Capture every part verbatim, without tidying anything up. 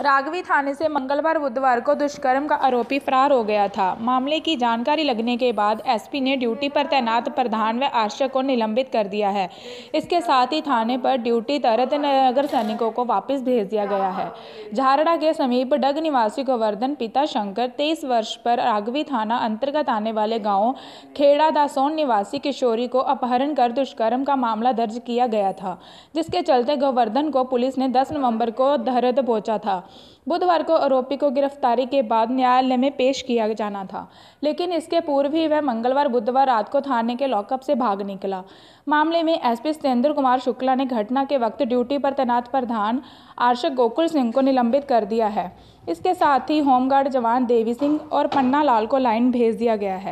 राघवी थाने से मंगलवार बुधवार को दुष्कर्म का आरोपी फरार हो गया था। मामले की जानकारी लगने के बाद एसपी ने ड्यूटी पर तैनात प्रधान व आरक्षक को निलंबित कर दिया है। इसके साथ ही थाने पर ड्यूटी तरत नगर सैनिकों को वापस भेज दिया गया है। झारड़ा के समीप डग निवासी गोवर्धन पिता शंकर तेईस वर्ष पर राघवी थाना अंतर्गत आने वाले गाँव खेड़ा दासोन निवासी किशोरी को अपहरण कर दुष्कर्म का मामला दर्ज किया गया था, जिसके चलते गोवर्धन को पुलिस ने दस नवंबर को धरत पहुंचा था। बुधवार को आरोपी को गिरफ्तारी के बाद न्यायालय में पेश किया जाना था, लेकिन इसके पूर्व ही वह मंगलवार बुधवार रात को थाने के लॉकअप से भाग निकला। मामले में एसपी सत्येंद्र कुमार शुक्ला ने घटना के वक्त ड्यूटी पर तैनात प्रधान आरक्षक गोकुल सिंह को निलंबित कर दिया है। इसके साथ ही होमगार्ड जवान देवी सिंह और पन्ना लाल को लाइन भेज दिया गया है।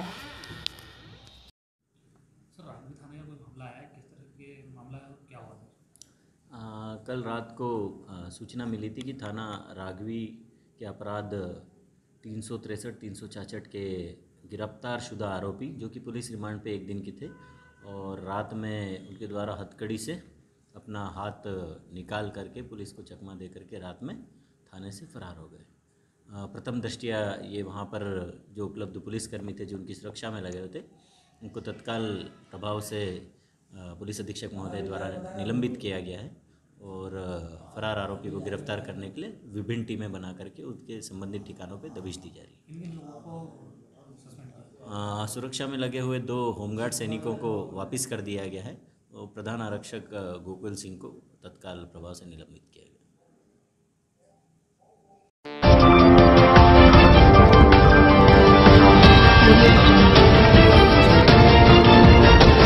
आ, कल रात को आ, सूचना मिली थी कि थाना राघवी के अपराध तीन सौ तिरसठ तीन सौ छाछठ के गिरफ्तार शुदा आरोपी जो कि पुलिस रिमांड पे एक दिन के थे और रात में उनके द्वारा हथकड़ी से अपना हाथ निकाल करके पुलिस को चकमा दे करके रात में थाने से फरार हो गए। प्रथम दृष्टया ये वहाँ पर जो उपलब्ध पुलिसकर्मी थे जो उनकी सुरक्षा में लगे हुए थे उनको तत्काल प्रभाव से पुलिस अधीक्षक महोदय द्वारा निलंबित किया गया है और फरार आरोपी को गिरफ्तार करने के लिए विभिन्न टीमें बना करके उनके संबंधित ठिकानों पे दबिश दी जा रही है। सुरक्षा में लगे हुए दो होमगार्ड सैनिकों को वापस कर दिया गया है और प्रधान आरक्षक गोकुल सिंह को तत्काल प्रभाव से निलंबित किया गया।